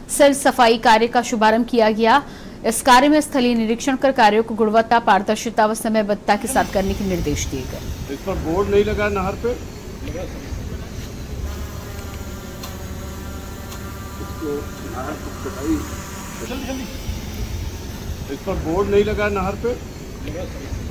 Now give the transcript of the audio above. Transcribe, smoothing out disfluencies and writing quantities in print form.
सिर्फ सफाई कार्य का शुभारंभ किया गया। इस कार्य में स्थलीय निरीक्षण कर कार्यों को गुणवत्ता, पारदर्शिता व समयबद्धता के साथ करने के निर्देश दिए गए। इस पर बोर्ड नहीं लगा नहर पे, इस पर बोर्ड नहीं लगा नहर पे।